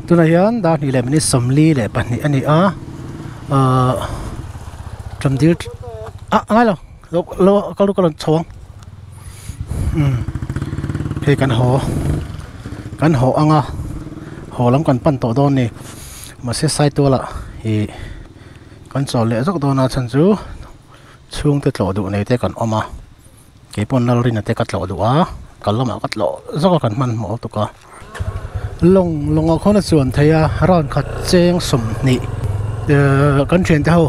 tu na hian da ni le mini somli le pani ani a tram dir ngai lo kalon chong he kan ho anga ho lam kan pan to don ni ma se sai to la hi kan chol le zok do na chan chu chung te tlo du nei te kan oma ke pon nal rin te ka tlo du a kalama ka tlo zok kan man mo to ka long a khona chuan theia ran khat cheng som ni kan thian te ho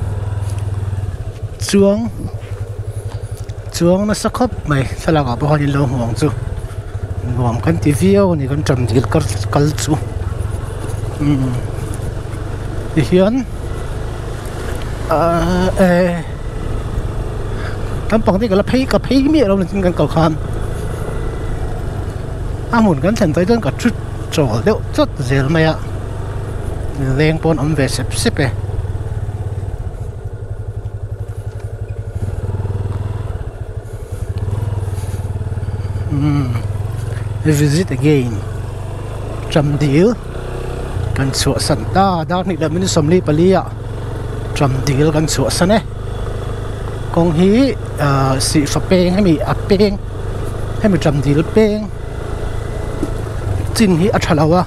chuang na sakhop mai salaka bo hanin lo huang chu nuam kan ti vio ni kan tram dil kal chu hian tampang ti ka phei mi lo nin kan kal khan amun kan thlen tai don ka thut chol deuh chot zel mai a leng pon om ve sep e visit again tram deal kan chu san ta da ni da min somli palia tram deal kan chu san e kong hi si fa peng hay mi a peng hay mi tram deal peng chin hi a thalawa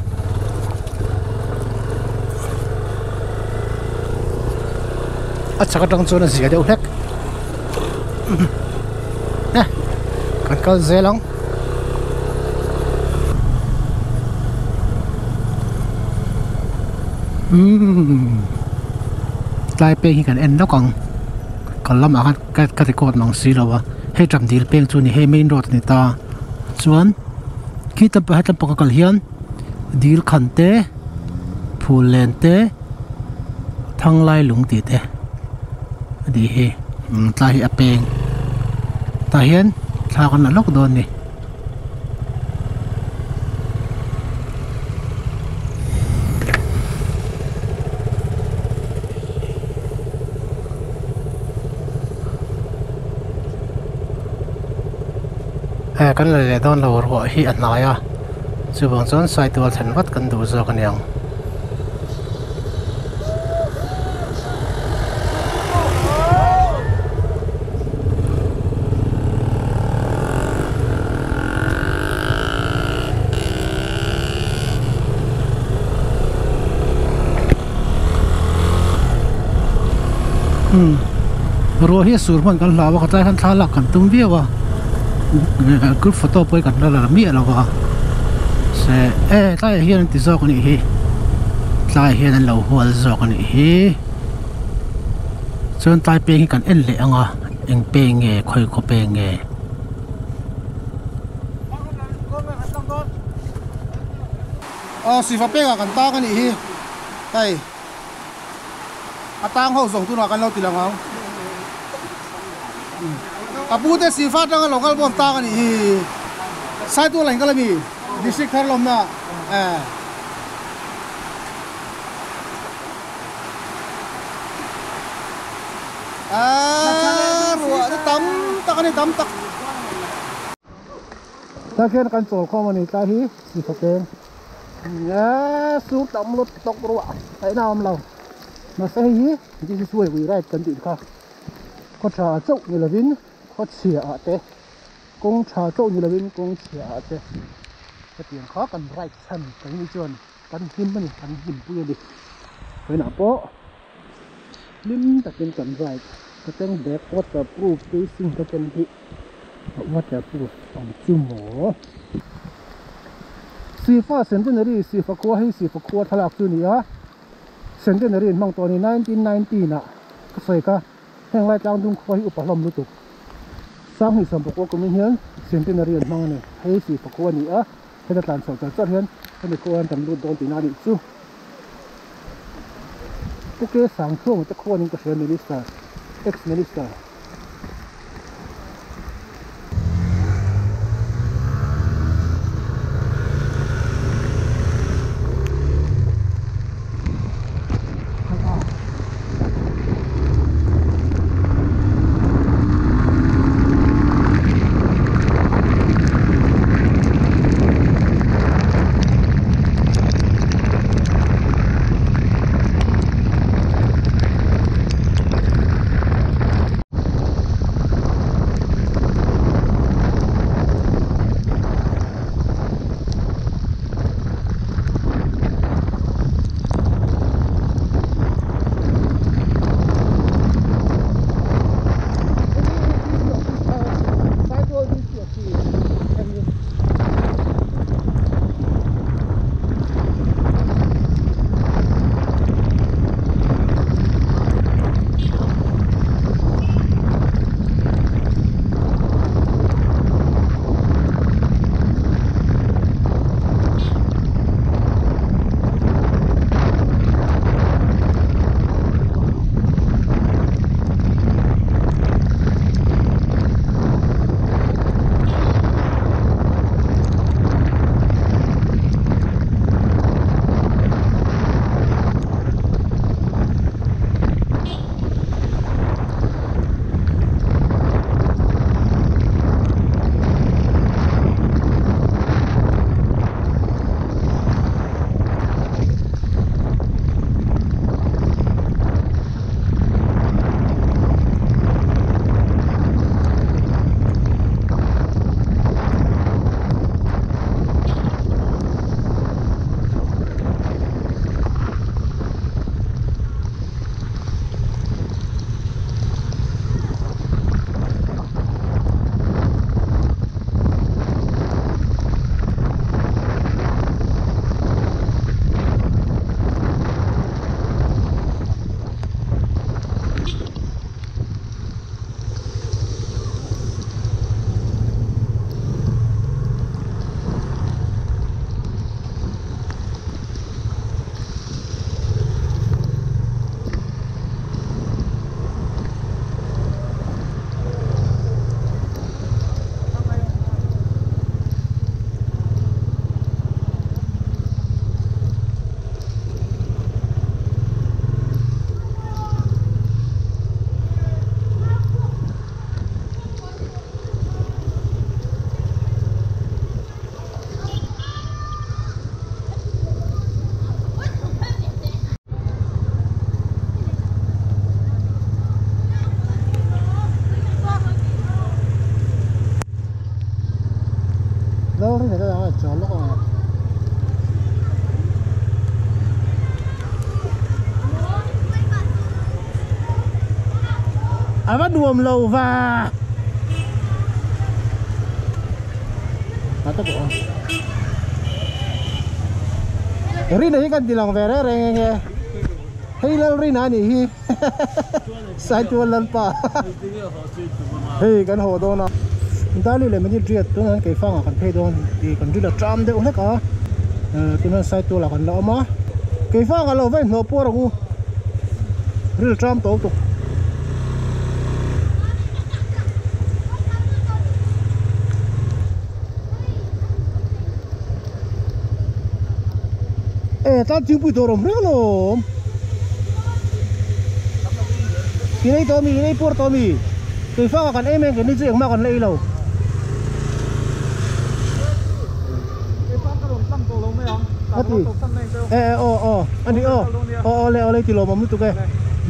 a chaka tang chu na zia deuh hlek nè kan kal zelong lai peng hi kan en đó còn lâm à cái cột nòng xí rồi hay trầm đi peng chu ni hay main road ni ta chuan khi tập hay tập cái hiền deal khăn te phul len te thang lai lung ti te đi he ta hi a peng ta hiền thà con là lóc đòn ni kan le don lo ro hi an lai a chu bang chon sai tu than wat kan du zo kan yang ro hi sur man kan lawa khatai kan thala kan tum biawa good photo poi kan la mi la wa se tai hian ti zo kan hi tai hian an lo hual zo kan hi chon tai peng kan en le anga eng peng nge khoi kho peng nge si fa peng kan ta kan hi tai atang ho zong tu na kan lo ti lang apu te si fa tang local bon ta kan hi sai tu lain kalami district thar lom na ruwa tam tak ani tam tak ta khen kan chol kho mani ta hi si fa ken ya su tam lot tok ruwa ai nam lo na sai hi ji suai wi right kan ti kha ko cha chau ni lovin có chia ở thế cũng trà trộn như là bên cũng chia ở thế cái tiền khó cần right chân cái như chuồn cần kim bên cần kim bùi đi cái nào có lim ta cần right ta cần đẹp waterproof facing ta cần thị waterproof bằng chum mỏ si pha centenary si pha qua hay si pha qua thалак tu ni á centenary mang to ni 1990 nè cái sợi cả hang lai tang dung khoi upalom lu tu sang hi sam poko kumin hian centenary an mang ne hei si poko ni a heta tan so char hian hemi ko an tam lu don ti na ni chu poke sang thong ta khon ka share minister ex minister rồi này đó cho nó bắt đuồm lầu và tốc độ rin này kan tilang về đấy nghe hay là rin này nhỉ sai chuan lần pa hey kan hồ đó nó ta lấy lại mình triệt tôi nói cái phong ở kan phê đó thì còn rất là tram đấy hết cả tôi nói sai tôi là còn lỡ mà cái phong ở lầu với nó po rồi rất là tram tổ tục ta chịu bụi tôm rất lắm. Cái này tôm cái này por tôm cái pha còn em cái này riêng mà còn lấy lâu. Cái gì? Anh đi lấy thì lồng mà tụi cái.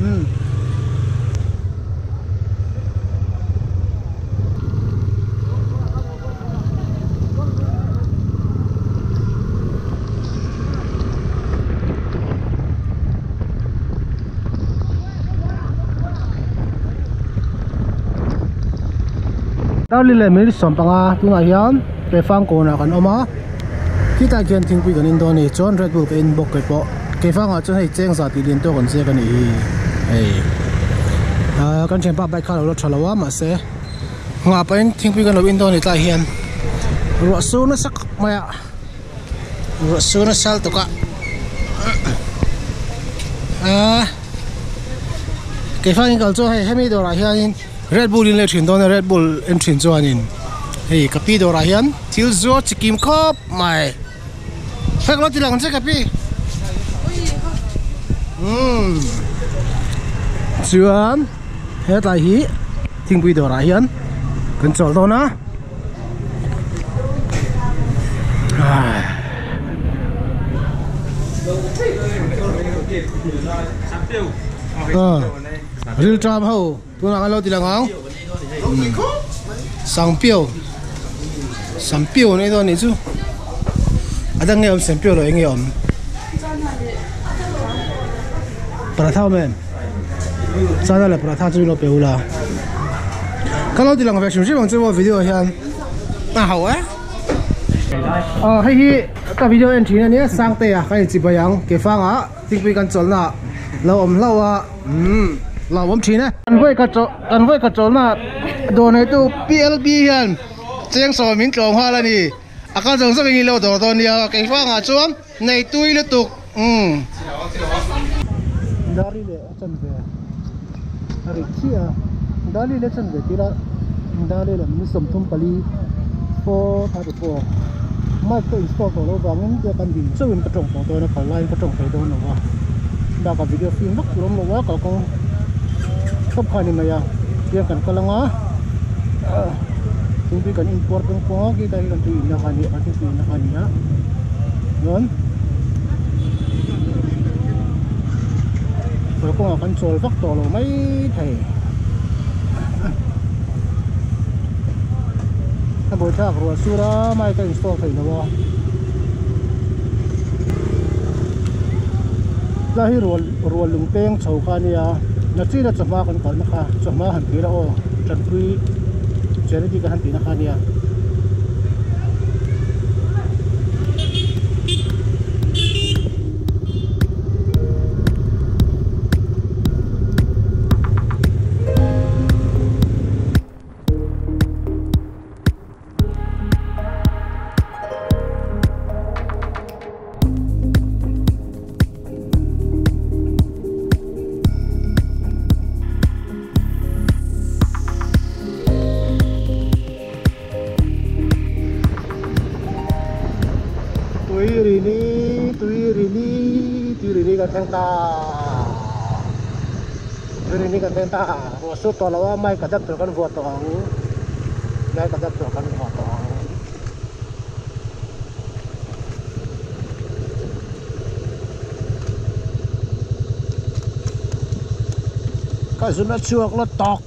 Tao đi lên mấy sòng băng tu ngày hiền cái phang cổ nào còn ôm khi ta kiên thinh quy cái nên đó này John Red Bull cái inbox cái bộ cái phang ở chỗ này chêng sao thì liên tục còn xe cái này con chém bắp bạch khá là chả lâu mà sẽ ngã bên thinh quy cái nào đó này ta hiền rửa số nó sắc mày rửa số nó sal tụi cái phang cái chỗ hay mấy đồ là hiền Red Bull in le thin don Red Bull en thin chuan in hei kapi do ra hian thil zo chikim khop mai phek lo ti lang che kapi chuan he tai hi thingpui do ra hian kan chol do na real tram ho tôi nói lâu thì là ngon sắm piêu này thôi này chứ ở đây nghe ông sắm piêu rồi nghe ông paratha men sao đây là paratha chú nó piêu là cái lâu thì là phải xem xem bằng video hiện hậu á hay cái video anh chỉ này sang tây à cái gì bây giờ cái phang á tiếng bây cần chọn là lâu à là bấm chín á ăn với cái chỗ mà đồ này tu PLB hiền tiếng sò miếng trồng hoa là nè cái trồng sao mình lâu đồ này cái phang à chuông này tui liên tục dari le chân về dari kia dari le chân về thì là dari là mình sắm thùng pali for thay for mai tôi install của nó vào những cái căn gì chơi cái trồng của tôi nó phải like cái trồng cái đó nữa đã có video phim bắt lắm rồi quá con không khai này mà dia kan kalanga tinggi kan import kan ko kita kan tu ina kani ati tu ina kani ya non rồi ko kan sol vak to lo mai thei ta bo ta ro sura mai ka install thei no la hi ro lung teng chau khania na chi na chama kan kal na kha chama han ti ra o chan pui charity ka han ti na kha nia ini kan tenta rosu tolawa mai kadap terkan buat toang mai kadap terkan buat toang kai sunat chuak lo tok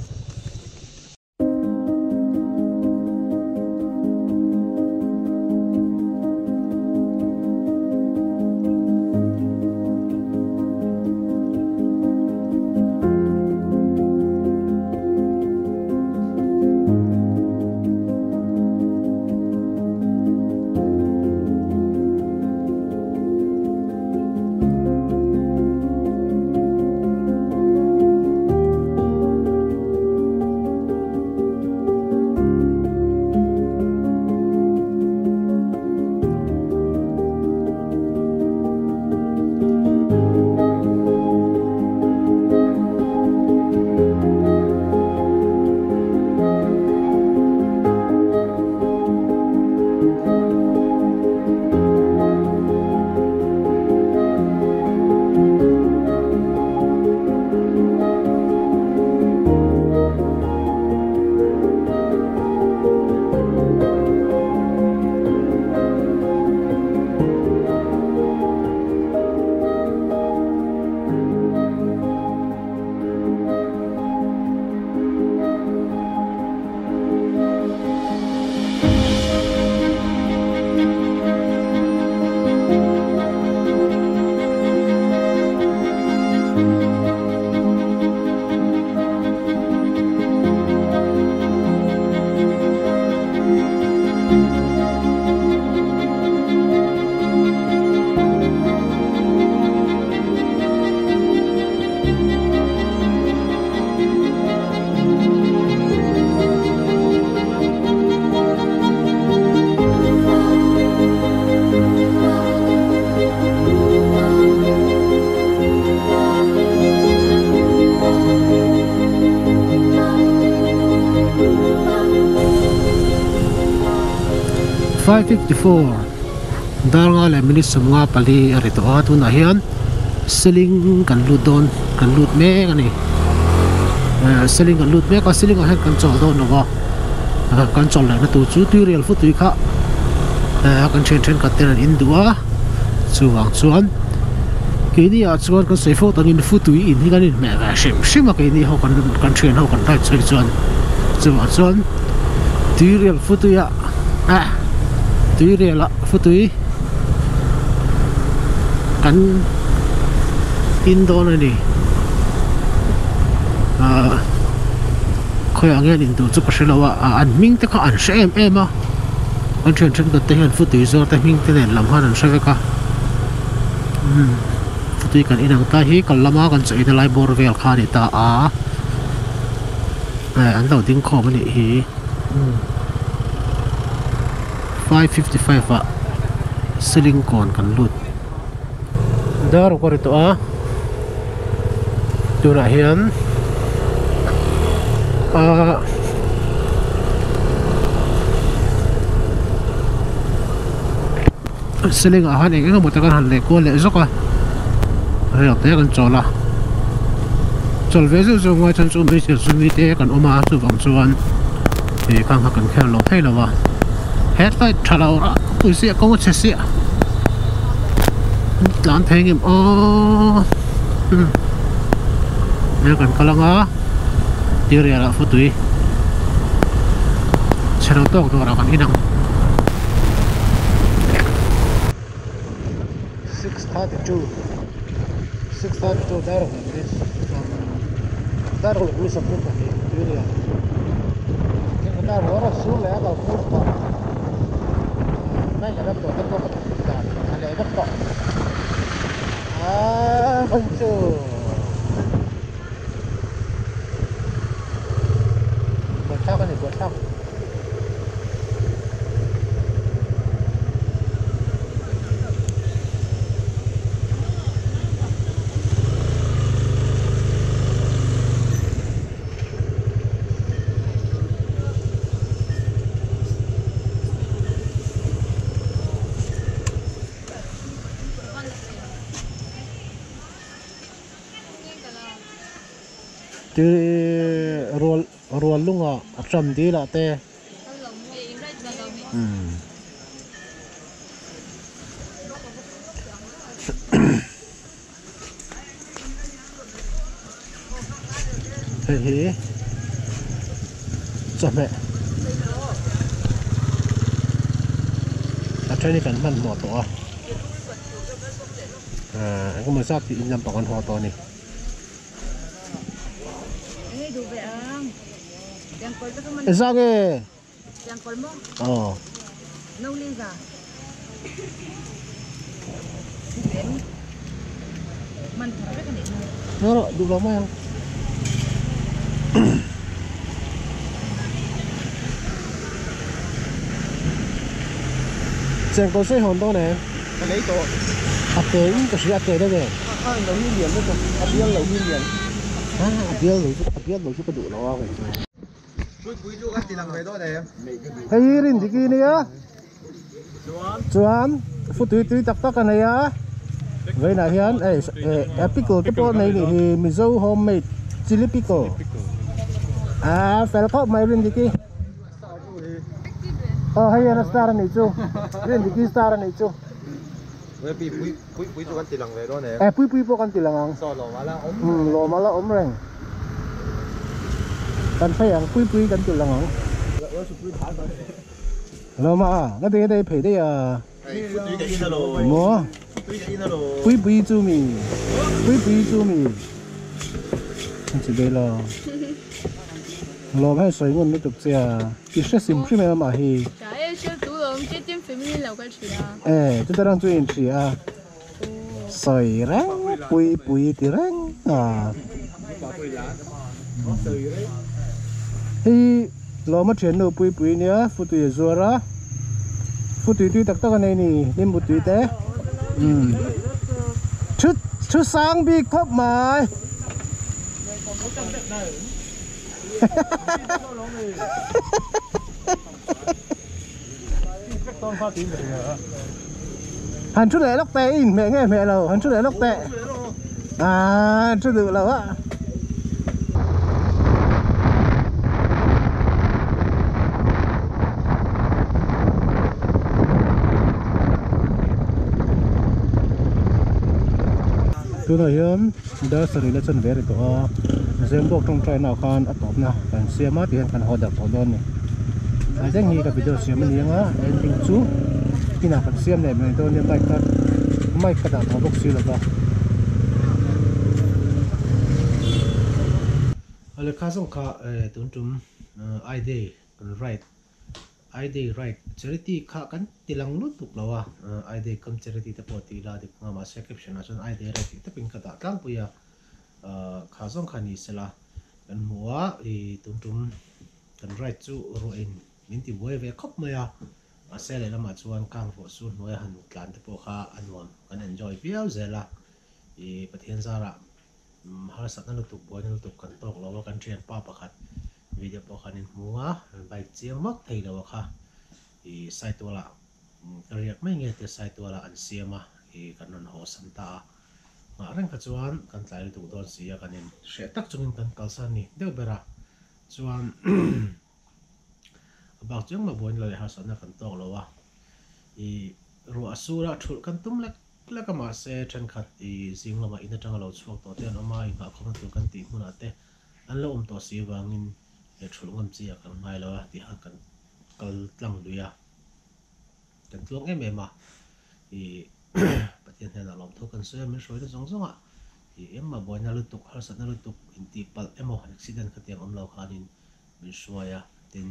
5:54 dar nga le minute samnga pali arito atu na hian ceiling kan ludon kan lut me ani ceiling kan lut me ka ceiling a kan chol do no wa kan chol la na tu chu tu real fu tu kha kan chen ka ten in duwa chuwang chuan ke ni a chuan kan sei pho tangin fu tu in hi kan in me ga shim ma ke ni ho kan chen ho kan dai choi chuan chuan tu real fu tu ya tu real la fu tu kan in do na ni khoi ang in tu chu ka shelawa an ming te kha an shem ema an chen ka te han fu tu zo ta ming te len lam han an shave ka fu tu kan inang ta hi kal lama kan chei na lai bor vel kha ni ta an lo ding kho mani hi 5:55 ceiling kon kan lut dar ko rito tuna hian ceiling a han eng mo ta kan han le ko le zoka real te kan chola chol ve zo ngoi chan chu mi se su mi te kan oma chu bang chuan e kang ha kan khel lo thei lawa headlight thala ra puisi ko mo chesi lan theng im ne kan kalanga tiria la futui chero tok do ra kan inang 6:32 dar ni sabun ka tiria dar ora sul le ka pusta nai ada to ta ko ta ale ga to bantu buat apa nih buat apa tu roll lunga atram di la te hi chame atrai ni kan man mo to ko ma sak ti inam pangan ho to ni Esage yang kolmo nâu lên ra man thara kan ni no du lama yang chèn có xây hồn to nè cái lấy to tới cái gì tới đây nè lâu như liền đấy biếng lâu như liền biếng lâu chút cái đủ nó rồi hay rin thì kia nè chuan phút tùy tắc cái này vậy là hiện pickle cái bộ này thì miso homemade chili pickle phải có mấy rin thì kia hay là star này chú rin thì kia star này chú vậy bị bùi cho con tì lằng về đó nè bùi bộ con tì lằng sao lò mà là ốm rồi kan phải ăn bùi kan tì lằng lò mà cái đây phải đây mua bùi chú mi chỉ đây là lò hay sấy ngon mới được xe cái xe sim phim mà hi chúng ta đang chơi gì sấy rang bùi thì rang hi lò mà chuyển đồ bùi nhá phụ tùy rồi ra phụ tùy tắc cái này nè nên một tùy té chút sáng bị khóc mà tôn pha tím vậy nữa hắn chút đấy lóc tè in mẹ nghe mẹ lầu hắn chút đấy lóc tè à chút được lầu á tôi nói hiếm đã xử lý lại chân về được có xem bốc trong trai nào khan ở top nào cần xem á thì cần họ đặt họ đơn này anh sẽ nghĩ cái video xem mình á em tính chú khi nào cần xem này mình tôi nên may cắt đặt họ bốc xí là bao ở đây khá giống cả tuần trung ID cần ID right charity khá kan tilang lut tuk lawa ID kam charity ta poti la dik nga ma caption ason ID right ta pin ka ta tlang puya kha zong khani sela kan muwa I tum kan right chu ro in min ti boy ve khop maya sele lama chuan kang ro su noi han tlan te po kha anwam kan enjoy piao zela I pathian zara har sat na tuk boy na tuk kan tok lawa kan thian pa pakhat video po khanin muwa bike chiang mak thei lawa kha I site wala kariak mai nge te site wala an siama I kanon ho santa nga reng ka chuan kan tlai tu don sia kanin she tak chungin kan kalsan ni deu bera chuan abak chung ma boin la ha sana kan tok lawa I ru asura thul kan tum lek ma se than khat I zing lama ina tanga lo chuak to te an ama I nga khom tu kan ti huna te an lo to si wangin e thul ngam chi kan mai lawa ti ha kan kal tlang duya kan tuang em I pathian hena lom thu kan soya min soi da zong zonga I emma boina lutuk har sat na lutuk inti pal emo accident khatiang omlo khanin min soya tin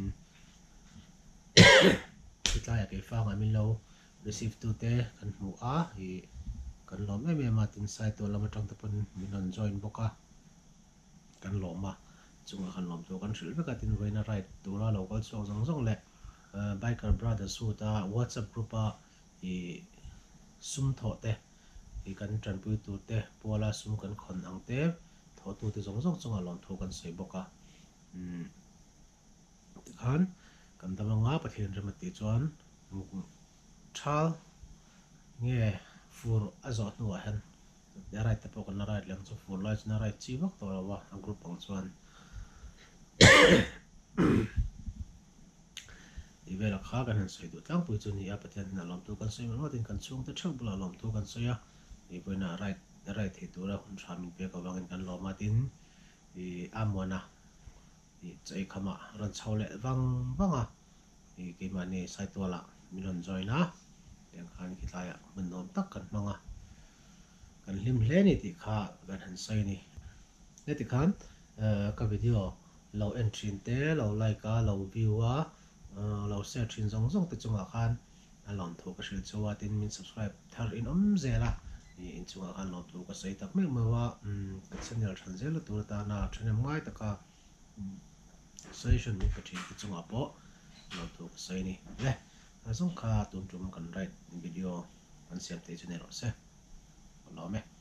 kitlaya ke fa nga min lo receive tu te kan mu a I kan lom em tin sai to lama tang ta pun min on join boka kan loma chunga kan lom tu kan hril beka tin voina right tura local chok zong le biker brothers hu ta WhatsApp group a I sum tho te I kan tran pui tu te pola sum kan khon ang te tho tu te zong chunga lom thu kan sei boka khan kan damanga pathian remati chuan thal nge fur azot nu han ya right te po kan na right lang chu fur lai na right chi bok to wa a group ang chuan I vela kha kan han sei du tlang pui chu ni a pathian na lom tu kan sei ma tin kan chung te thau bula lom tu kan sei a I poina right he tu ra hun thamin pe ka wangin kan loma tin I amona I chei khama ran chaule wanga I ke mani sai to la milon join na yang khan ki tlaya mun nom tak kan manga kan lim hle ni ti kha kan han sei ni ne ti khan ka video lo entry te lo like a lo view a lo share thin zong te chunga khan alom thu ka hril chuwa tin min subscribe thar in zela I in chunga khan lom thu ka sei tak me wa ka channel than zel tur ta na thane mai taka session mi pathin ki chunga po lom thu ka sei ni le azong kha tun tum kan right video kan siam te chune ro se lo me